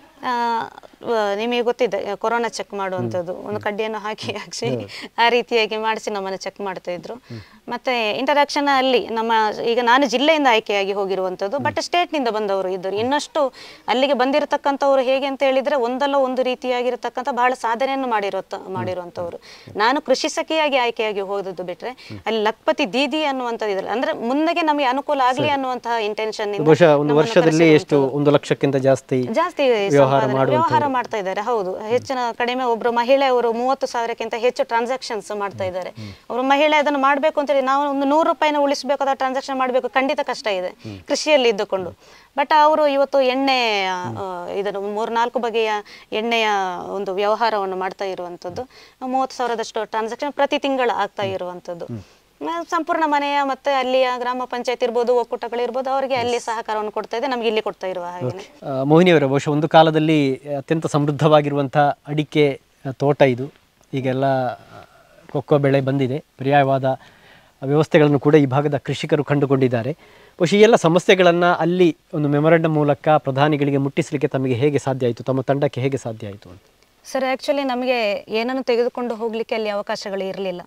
ನಿಮಗೆ ಗೊತ್ತಿದೆ ಕೊರೋನಾ ಚೆಕ್ ಮಾಡುವಂಥದ್ದು, ಒಂದು ಕಡ್ಡಿಯನ್ನು ಹಾಕಿ ಹಾಕಿ ಆ ರೀತಿಯಾಗಿ ಮಾಡಿಸಿ ನಮ್ಮನ್ನು ಚೆಕ್ ಮಾಡ್ತಾ ಇದ್ರು. ಮತ್ತೆ ಇಂಟರಾಕ್ಷನ್ ಅಲ್ಲಿ ನಮ್ಮ ಈಗ ನಾನು ಜಿಲ್ಲೆಯಿಂದ ಆಯ್ಕೆಯಾಗಿ ಹೋಗಿರುವಂಥದ್ದು, ಬಟ್ ಸ್ಟೇಟ್ನಿಂದ ಬಂದವರು ಇದ್ದರು. ಇನ್ನಷ್ಟು ಅಲ್ಲಿಗೆ ಬಂದಿರತಕ್ಕಂಥವ್ರು ಹೇಗೆ ಅಂತ ಹೇಳಿದ್ರೆ ಒಂದಲ್ಲ ಒಂದು ರೀತಿಯಾಗಿರತಕ್ಕಂಥ ಬಹಳ ಸಾಧನೆಯನ್ನು ಮಾಡಿರೋ ಮಾಡಿರುವಂಥವ್ರು. ನಾನು ಕೃಷಿ ಸಖಿಯಾಗಿ ಆಯ್ಕೆಯಾಗಿ ಹೋದದ್ದು ಬಿಟ್ರೆ ಅಲ್ಲಿ ಲಕ್ಪತಿ ದೀದಿ ಅನ್ನುವಂಥದ್ದು ಇದ್ರಲ್ಲಿ ಅಂದ್ರೆ ಮುಂದೆಗೆ ನಮಗೆ ಅನುಕೂಲ ಆಗಲಿ ಅನ್ನುವಂತಹ ಇಂಟೆನ್ಷನ್ ಒಂದು ವರ್ಷದಲ್ಲಿ ಎಷ್ಟು ಒಂದು ಲಕ್ಷಕ್ಕಿಂತ ಜಾಸ್ತಿ ಜಾಸ್ತಿ ವ್ಯವಹಾರ ಮಾಡ್ತಾ ಇದ್ದಾರೆ. ಹೌದು, ಹೆಚ್ಚಿನ ಕಡಿಮೆ ಒಬ್ರು ಮಹಿಳೆ ಅವರು ಮೂವತ್ತು ಸಾವಿರಕ್ಕಿಂತ ಹೆಚ್ಚು ಟ್ರಾನ್ಸಾಕ್ಷನ್ಸ್ ಮಾಡ್ತಾ ಇದ್ದಾರೆ. ಒಬ್ರು ಮಹಿಳೆ ಅದನ್ನು ಮಾಡಬೇಕು ಅಂತ ಹೇಳಿ ನಾವು ಒಂದು ನೂರು ರೂಪಾಯಿನ ಉಳಿಸಬೇಕು ಅಥವಾ ಟ್ರಾನ್ಸಾಕ್ಷನ್ ಮಾಡಬೇಕು, ಖಂಡಿತ ಕಷ್ಟ ಇದೆ ಕೃಷಿಯಲ್ಲಿ ಇದ್ದುಕೊಂಡು. ಬಟ್ ಅವರು ಇವತ್ತು ಎಣ್ಣೆ ಇದನ್ನು ಮೂರ್ನಾಲ್ಕು ಬಗೆಯ ಎಣ್ಣೆಯ ಒಂದು ವ್ಯವಹಾರವನ್ನು ಮಾಡ್ತಾ ಇರುವಂಥದ್ದು, ಮೂವತ್ತು ಸಾವಿರದಷ್ಟು ಟ್ರಾನ್ಸಾಕ್ಷನ್ ಪ್ರತಿ ತಿಂಗಳು ಆಗ್ತಾ ಇರುವಂಥದ್ದು. ಸಂಪೂರ್ಣ ಮನೆಯ ಮತ್ತೆ ಅಲ್ಲಿಯ ಗ್ರಾಮ ಪಂಚಾಯತ್ ಇರ್ಬೋದು, ಒಕ್ಕೂಟಗಳಿರ್ಬೋದು, ಅವರಿಗೆ ಅಲ್ಲಿ ಸಹಕಾರವನ್ನು ಕೊಡ್ತಾ ಇದೆ, ನಮ್ಗೆ ಇಲ್ಲಿ ಕೊಡ್ತಾ ಇರುವ ಹಾಗೆ. ಮೋಹಿನಿ ಅವರ ಬಹುಶಃ ಒಂದು ಕಾಲದಲ್ಲಿ ಅತ್ಯಂತ ಸಮೃದ್ಧವಾಗಿರುವಂಥ ಅಡಿಕೆ ತೋಟ ಇದು. ಈಗೆಲ್ಲ ಕೊಕ್ಕೋ ಬೆಳೆ ಬಂದಿದೆ, ಪರ್ಯಾಯವಾದ ವ್ಯವಸ್ಥೆಗಳನ್ನು ಕೂಡ ಈ ಭಾಗದ ಕೃಷಿಕರು ಕಂಡುಕೊಂಡಿದ್ದಾರೆ. ಬಹುಶಃ ಈ ಎಲ್ಲ ಸಮಸ್ಯೆಗಳನ್ನು ಅಲ್ಲಿ ಒಂದು ಮೆಮೊರಂಡಮ್ ಮೂಲಕ ಪ್ರಧಾನಿಗಳಿಗೆ ಮುಟ್ಟಿಸಲಿಕ್ಕೆ ತಮಗೆ ಹೇಗೆ ಸಾಧ್ಯ ಆಯಿತು, ತಮ್ಮ ತಂಡಕ್ಕೆ ಹೇಗೆ ಸಾಧ್ಯ ಆಯಿತು ಅಂತ? ಸರ್ ಆ್ಯಕ್ಚುಲಿ ನಮಗೆ ಏನನ್ನು ತೆಗೆದುಕೊಂಡು ಹೋಗಲಿಕ್ಕೆ ಅಲ್ಲಿ ಅವಕಾಶಗಳು ಇರಲಿಲ್ಲ.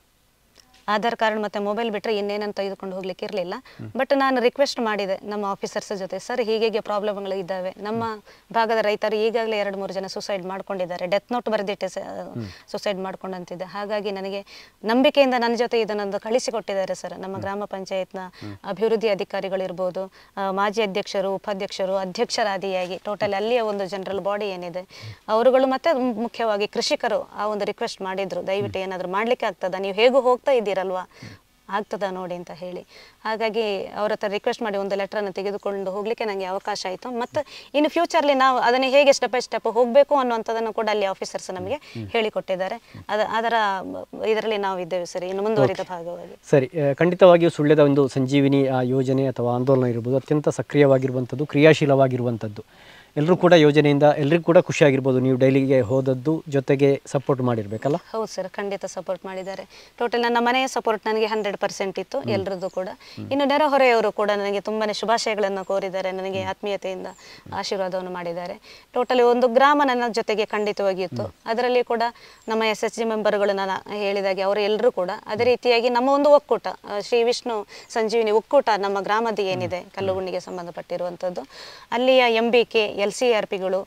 ಆಧಾರ್ ಕಾರ್ಡ್ ಮತ್ತು ಮೊಬೈಲ್ ಬಿಟ್ಟರೆ ಇನ್ನೇನನ್ನು ತೆಗೆದುಕೊಂಡು ಹೋಗ್ಲಿಕ್ಕೆ ಇರಲಿಲ್ಲ. ಬಟ್ ನಾನು ರಿಕ್ವೆಸ್ಟ್ ಮಾಡಿದೆ ನಮ್ಮ ಆಫೀಸರ್ಸ್ ಜೊತೆ, ಸರ್ ಹೀಗೆ ಪ್ರಾಬ್ಲಮ್ಗಳು ಇದ್ದಾವೆ, ನಮ್ಮ ಭಾಗದ ರೈತರು ಈಗಾಗಲೇ ಎರಡು ಮೂರು ಜನ ಸುಸೈಡ್ ಮಾಡ್ಕೊಂಡಿದ್ದಾರೆ, ಡೆತ್ ನೋಟ್ ಬರೆದಿಟ್ಟೆ ಸುಸೈಡ್ ಮಾಡ್ಕೊಂಡಂತಿದ್ದೆ. ಹಾಗಾಗಿ ನನಗೆ ನಂಬಿಕೆಯಿಂದ ನನ್ನ ಜೊತೆ ಇದನ್ನೊಂದು ಕಳಿಸಿಕೊಟ್ಟಿದ್ದಾರೆ ಸರ್. ನಮ್ಮ ಗ್ರಾಮ ಪಂಚಾಯತ್ನ ಅಭಿವೃದ್ಧಿ ಅಧಿಕಾರಿಗಳಿರ್ಬೋದು, ಮಾಜಿ ಅಧ್ಯಕ್ಷರು, ಉಪಾಧ್ಯಕ್ಷರು, ಅಧ್ಯಕ್ಷರಾದಿಯಾಗಿ ಟೋಟಲ್ ಅಲ್ಲಿಯ ಒಂದು ಜನರಲ್ ಬಾಡಿ ಏನಿದೆ ಅವರುಗಳು, ಮತ್ತು ಮುಖ್ಯವಾಗಿ ಕೃಷಿಕರು ಆ ಒಂದು ರಿಕ್ವೆಸ್ಟ್ ಮಾಡಿದ್ರು, ದಯವಿಟ್ಟು ಏನಾದರೂ ಮಾಡಲಿಕ್ಕೆ ಆಗ್ತದ, ನೀವು ಹೇಗೂ ಹೋಗ್ತಾ ಇದ್ದೀರಲ್ವಾ, ಆಗ್ತದ ನೋಡಿ ಅಂತ ಹೇಳಿ. ಹಾಗಾಗಿ ಅವ್ರ ಹತ್ರ ರಿಕ್ವೆಸ್ಟ್ ಮಾಡಿ ಒಂದು ಲೆಟ್ರನ್ನು ತೆಗೆದುಕೊಂಡು ಹೋಗಲಿಕ್ಕೆ ನನಗೆ ಅವಕಾಶ ಆಯಿತು. ಮತ್ತು ಇನ್ನು ಫ್ಯೂಚರ್ಲಿ ನಾವು ಅದನ್ನು ಹೇಗೆ ಸ್ಟೆಪ್ ಬೈ ಸ್ಟೆಪ್ ಹೋಗಬೇಕು ಅನ್ನುವಂಥದ್ದನ್ನು ಕೂಡ ಅಲ್ಲಿ ಆಫೀಸರ್ಸ್ ನಮಗೆ ಹೇಳಿಕೊಟ್ಟಿದ್ದಾರೆ. ಅದ ಅದರ ಇದರಲ್ಲಿ ನಾವು ಇದ್ದೇವೆ ಸರಿ, ಇನ್ನು ಮುಂದುವರಿದ ಭಾಗವಾಗಿ. ಸರಿ, ಖಂಡಿತವಾಗಿಯೂ ಸುಳ್ಯದ ಒಂದು ಸಂಜೀವಿನಿ ಆ ಯೋಜನೆ ಅಥವಾ ಆಂದೋಲನ ಇರ್ಬೋದು, ಅತ್ಯಂತ ಸಕ್ರಿಯವಾಗಿರುವಂಥದ್ದು, ಕ್ರಿಯಾಶೀಲವಾಗಿರುವಂಥದ್ದು. ಎಲ್ಲರೂ ಕೂಡ ಯೋಜನೆಯಿಂದ ಎಲ್ಲರಿಗೂ ಕೂಡ ಖುಷಿಯಾಗಿರ್ಬೋದು. ನೀವು ಡೈಲಿಗೆ ಹೋದದ್ದು ಜೊತೆಗೆ ಸಪೋರ್ಟ್ ಮಾಡಿರ್ಬೇಕಲ್ಲ? ಹೌದು ಸರ್, ಖಂಡಿತ ಸಪೋರ್ಟ್ ಮಾಡಿದ್ದಾರೆ. ಟೋಟಲ್ ನನ್ನ ಮನೆಯ ಸಪೋರ್ಟ್ ನನಗೆ ಹಂಡ್ರೆಡ್ ಪರ್ಸೆಂಟ್ ಇತ್ತು, ಎಲ್ಲರದ್ದು ಕೂಡ. ಇನ್ನು ನೆರೆಹೊರೆಯವರು ಕೂಡ ನನಗೆ ತುಂಬಾ ಶುಭಾಶಯಗಳನ್ನು ಕೋರಿದ್ದಾರೆ, ನನಗೆ ಆತ್ಮೀಯತೆಯಿಂದ ಆಶೀರ್ವಾದವನ್ನು ಮಾಡಿದ್ದಾರೆ. ಟೋಟಲಿ ಒಂದು ಗ್ರಾಮ ನನ್ನ ಜೊತೆಗೆ ಖಂಡಿತವಾಗಿತ್ತು. ಅದರಲ್ಲಿ ಕೂಡ ನಮ್ಮ ಎಸ್ ಎಸ್ ಜಿ ಮೆಂಬರ್ಗಳು ನಾನು ಹೇಳಿದಾಗೆ ಅವರು ಎಲ್ಲರೂ ಕೂಡ ಅದೇ ರೀತಿಯಾಗಿ ನಮ್ಮ ಒಂದು ಒಕ್ಕೂಟ, ಶ್ರೀ ವಿಷ್ಣು ಸಂಜೀವಿನಿ ಒಕ್ಕೂಟ ನಮ್ಮ ಗ್ರಾಮದ ಏನಿದೆ ಕಲ್ಲುಗುಂಡಿಗೆ ಸಂಬಂಧಪಟ್ಟಿರುವಂಥದ್ದು, ಅಲ್ಲಿಯ M B K, L C R ಪಿಗಳು,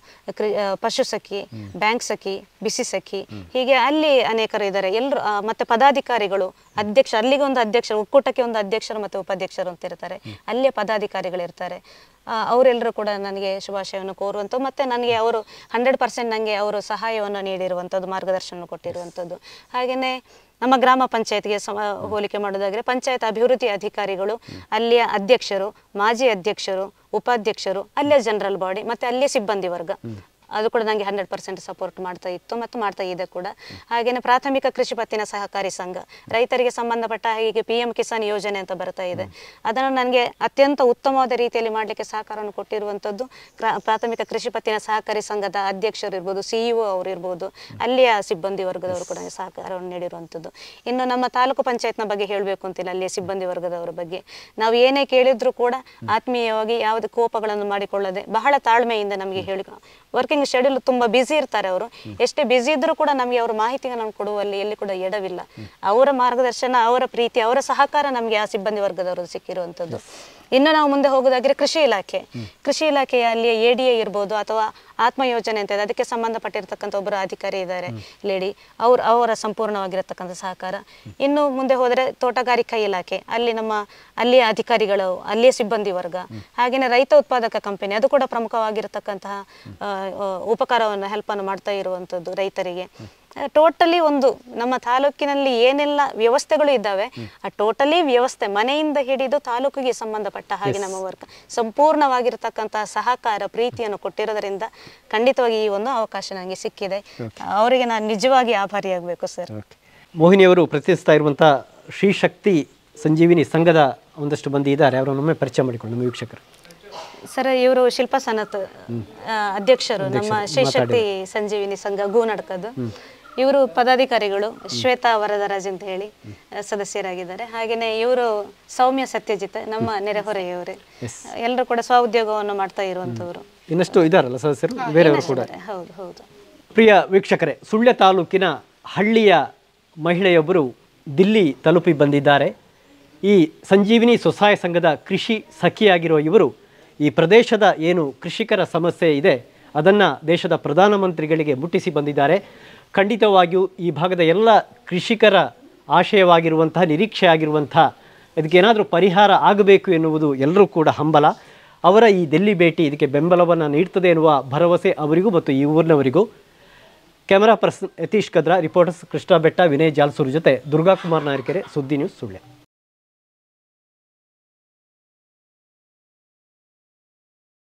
ಪಶು ಸಖಿ, ಬ್ಯಾಂಕ್ ಸಖಿ, ಬಿಸಿ ಸಖಿ, ಹೀಗೆ ಅಲ್ಲಿ ಅನೇಕರು ಇದ್ದಾರೆ ಎಲ್ಲರೂ. ಮತ್ತೆ ಪದಾಧಿಕಾರಿಗಳು, ಅಧ್ಯಕ್ಷ, ಅಲ್ಲಿಗೆ ಒಂದು ಅಧ್ಯಕ್ಷರು, ಒಕ್ಕೂಟಕ್ಕೆ ಒಂದು ಅಧ್ಯಕ್ಷರು ಮತ್ತು ಉಪಾಧ್ಯಕ್ಷರು ಅಂತ ಇರ್ತಾರೆ, ಅಲ್ಲೇ ಪದಾಧಿಕಾರಿಗಳಿರ್ತಾರೆ. ಅವರೆಲ್ಲರೂ ಕೂಡ ನನಗೆ ಶುಭಾಶಯವನ್ನು ಕೋರುವಂಥದ್ದು, ಮತ್ತು ನನಗೆ ಅವರು ಹಂಡ್ರೆಡ್ ಪರ್ಸೆಂಟ್ ನನಗೆ ಅವರು ಸಹಾಯವನ್ನು ನೀಡಿರುವಂಥದ್ದು, ಮಾರ್ಗದರ್ಶನ ಕೊಟ್ಟಿರುವಂಥದ್ದು. ಹಾಗೆಯೇ ನಮ್ಮ ಗ್ರಾಮ ಪಂಚಾಯತ್ಗೆ ಸಮ ಹೋಲಿಕೆ ಮಾಡೋದಾದರೆ ಪಂಚಾಯತ್ ಅಭಿವೃದ್ಧಿ ಅಧಿಕಾರಿಗಳು, ಅಲ್ಲಿಯ ಅಧ್ಯಕ್ಷರು, ಮಾಜಿ ಅಧ್ಯಕ್ಷರು, ಉಪಾಧ್ಯಕ್ಷರು, ಅಲ್ಲಿಯ ಜನರಲ್ ಬಾಡಿ ಮತ್ತು ಅಲ್ಲಿಯ ಸಿಬ್ಬಂದಿ ವರ್ಗ, ಅದು ಕೂಡ ನನಗೆ ಹಂಡ್ರೆಡ್ ಪರ್ಸೆಂಟ್ ಸಪೋರ್ಟ್ ಮಾಡ್ತಾ ಇತ್ತು ಮತ್ತು ಮಾಡ್ತಾ ಇದೆ ಕೂಡ. ಹಾಗೆಯೇ ಪ್ರಾಥಮಿಕ ಕೃಷಿ ಪತ್ತಿನ ಸಹಕಾರಿ ಸಂಘ, ರೈತರಿಗೆ ಸಂಬಂಧಪಟ್ಟ ಹೀಗೆ ಪಿ ಎಂ ಕಿಸಾನ್ ಯೋಜನೆ ಅಂತ ಬರ್ತಾ ಇದೆ, ಅದನ್ನು ನನಗೆ ಅತ್ಯಂತ ಉತ್ತಮವಾದ ರೀತಿಯಲ್ಲಿ ಮಾಡಲಿಕ್ಕೆ ಸಹಕಾರವನ್ನು ಕೊಟ್ಟಿರುವಂಥದ್ದು ಪ್ರಾಥಮಿಕ ಕೃಷಿ ಪತ್ತಿನ ಸಹಕಾರಿ ಸಂಘದ ಅಧ್ಯಕ್ಷರು ಇರ್ಬೋದು, ಸಿ ಇ ಒ ಅವರು ಇರ್ಬೋದು, ಅಲ್ಲಿಯ ಸಿಬ್ಬಂದಿ ವರ್ಗದವರು ಕೂಡ ಸಹಕಾರವನ್ನು ನೀಡಿರುವಂಥದ್ದು. ಇನ್ನು ನಮ್ಮ ತಾಲೂಕು ಪಂಚಾಯತ್ನ ಬಗ್ಗೆ ಹೇಳಬೇಕು ಅಂತಿಲ್ಲ, ಅಲ್ಲಿಯ ಸಿಬ್ಬಂದಿ ವರ್ಗದವರ ಬಗ್ಗೆ ನಾವು ಏನೇ ಕೇಳಿದ್ರು ಕೂಡ ಆತ್ಮೀಯವಾಗಿ ಯಾವುದೇ ಕೋಪಗಳನ್ನು ಮಾಡಿಕೊಳ್ಳದೆ ಬಹಳ ತಾಳ್ಮೆಯಿಂದ ನಮಗೆ ಹೇಳಿ, ವರ್ಕಿಂಗ್ ಶೆಡ್ಯೂಲ್ ತುಂಬ ಬ್ಯುಸಿ ಇರ್ತಾರೆ ಅವರು, ಎಷ್ಟೇ ಬ್ಯುಸಿ ಇದ್ರೂ ಕೂಡ ನಮಗೆ ಅವರ ಮಾಹಿತಿಗಳನ್ನು ಕೊಡುವಲ್ಲಿ ಎಲ್ಲಿ ಕೂಡ ಎಡವಿಲ್ಲ. ಅವರ ಮಾರ್ಗದರ್ಶನ, ಅವರ ಪ್ರೀತಿ, ಅವರ ಸಹಕಾರ ನಮಗೆ ಆ ಸಿಬ್ಬಂದಿ ವರ್ಗದವರು ಸಿಕ್ಕಿರುವಂಥದ್ದು. ಇನ್ನು ನಾವು ಮುಂದೆ ಹೋಗೋದಾದ್ರೆ ಕೃಷಿ ಇಲಾಖೆ, ಕೃಷಿ ಇಲಾಖೆಯಲ್ಲಿ ಎ ಡಿ ಎ ಇರ್ಬೋದು ಅಥವಾ ಆತ್ಮ ಯೋಜನೆ ಅಂತ ಇದೆ, ಅದಕ್ಕೆ ಸಂಬಂಧಪಟ್ಟಿರ್ತಕ್ಕಂಥ ಒಬ್ಬರು ಅಧಿಕಾರಿ ಇದ್ದಾರೆ ಲೇಡಿ, ಅವ್ರ ಅವರ ಸಂಪೂರ್ಣವಾಗಿರತಕ್ಕಂಥ ಸಹಕಾರ. ಇನ್ನು ಮುಂದೆ ಹೋದರೆ ತೋಟಗಾರಿಕಾ ಇಲಾಖೆ, ಅಲ್ಲಿ ನಮ್ಮ ಅಲ್ಲಿಯ ಅಧಿಕಾರಿಗಳು, ಅಲ್ಲಿಯ ಸಿಬ್ಬಂದಿ ವರ್ಗ, ಹಾಗೆಯೇ ರೈತ ಉತ್ಪಾದಕ ಕಂಪನಿ, ಅದು ಕೂಡ ಪ್ರಮುಖವಾಗಿರತಕ್ಕಂತಹ ಉಪಕಾರವನ್ನು ಹೆಲ್ಪನ್ನು ಮಾಡ್ತಾ ಇರುವಂಥದ್ದು ರೈತರಿಗೆ. ಟೋಟಲಿ ಒಂದು ನಮ್ಮ ತಾಲೂಕಿನಲ್ಲಿ ಏನೆಲ್ಲ ವ್ಯವಸ್ಥೆಗಳು ಇದ್ದಾವೆ ಆ ಟೋಟಲಿ ವ್ಯವಸ್ಥೆ ಮನೆಯಿಂದ ಹಿಡಿದು ತಾಲೂಕಿಗೆ ಸಂಬಂಧಪಟ್ಟ ಹಾಗೆ ನಮ್ಮ ವರ್ಗ ಸಂಪೂರ್ಣವಾಗಿರತಕ್ಕಂತಹ ಸಹಕಾರ ಪ್ರೀತಿಯನ್ನು ಕೊಟ್ಟಿರೋದ್ರಿಂದ ಖಂಡಿತವಾಗಿ ಈ ಒಂದು ಅವಕಾಶ ನನಗೆ ಸಿಕ್ಕಿದೆ. ಅವರಿಗೆ ನಾನು ನಿಜವಾಗಿ ಆಭಾರಿಯಾಗಬೇಕು ಸರ್. ಮೋಹಿನಿಯವರು ಪ್ರತಿನಿಧಿಸ್ತಾ ಇರುವಂಥ ಶ್ರೀ ಶಕ್ತಿ ಸಂಜೀವಿನಿ ಸಂಘದ ಒಂದಷ್ಟು ಮಂದಿ ಇದ್ದಾರೆ, ಅವರನ್ನೊಮ್ಮೆ ಪರಿಚಯ ಮಾಡಿಕೊಂಡು ನಮ್ಮ ವೀಕ್ಷಕರು. ಸರ್, ಇವರು ಶಿಲ್ಪಾ ಸನತ್ ಅಧ್ಯಕ್ಷರು ನಮ್ಮ ಶ್ರೀ ಶಕ್ತಿ ಸಂಜೀವಿನಿ ಸಂಘ ಗೂನಡ್ಕದ್ದು. ಇವರು ಪದಾಧಿಕಾರಿಗಳು ಶ್ವೇತಾ ವರದರಾಜ್ ಅಂತ ಹೇಳಿ ಸದಸ್ಯರಾಗಿದ್ದಾರೆ. ಹಾಗೆಯೇ ಇವರು ಸೌಮ್ಯ ಸತ್ಯಜಿತ್ ನಮ್ಮ ನೆರೆಹೊರೆಯವರೇ, ಎಲ್ಲರೂ ಕೂಡ ಸ್ವಉದ್ಯೋಗವನ್ನು ಮಾಡ್ತಾ ಇರುವಂಥವ್ರು. ಇನ್ನಷ್ಟು ಇದಾರಲ್ಲ ಸದಸ್ಯರು ಬೇರೆಯವರು ಕೂಡ. ಹೌದು ಹೌದು. ಪ್ರಿಯ ವೀಕ್ಷಕರೇ, ಸುಳ್ಯ ತಾಲೂಕಿನ ಹಳ್ಳಿಯ ಮಹಿಳೆಯೊಬ್ಬರು ದಿಲ್ಲಿ ತಲುಪಿ ಬಂದಿದ್ದಾರೆ. ಈ ಸಂಜೀವಿನಿ ಸ್ವಸಹಾಯ ಸಂಘದ ಕೃಷಿ ಸಖಿಯಾಗಿರುವ ಇವರು ಈ ಪ್ರದೇಶದ ಏನು ಕೃಷಿಕರ ಸಮಸ್ಯೆ ಇದೆ ಅದನ್ನು ದೇಶದ ಪ್ರಧಾನಮಂತ್ರಿಗಳಿಗೆ ಮುಟ್ಟಿಸಿ ಬಂದಿದ್ದಾರೆ. ಖಂಡಿತವಾಗಿಯೂ ಈ ಭಾಗದ ಎಲ್ಲ ಕೃಷಿಕರ ಆಶಯವಾಗಿರುವಂತಹ, ನಿರೀಕ್ಷೆ ಆಗಿರುವಂತಹ ಇದಕ್ಕೇನಾದರೂ ಪರಿಹಾರ ಆಗಬೇಕು ಎನ್ನುವುದು ಎಲ್ಲರೂ ಕೂಡ ಹಂಬಲ. ಅವರ ಈ ದಿಲ್ಲಿ ಭೇಟಿ ಇದಕ್ಕೆ ಬೆಂಬಲವನ್ನು ನೀಡ್ತದೆ ಎನ್ನುವ ಭರವಸೆ ಅವರಿಗೂ ಮತ್ತು ಈ ಊರಿನವರಿಗೂ. Camera person Yatish Kadra, reporters Krishna Betta, Vinay Jalsoor ಜೊತೆ ದುರ್ಗಾಕುಮಾರ್ ನಾಯಕೆರೆ, ಸುದ್ದಿ ನ್ಯೂಸ್ ಸುಳ್ಯ.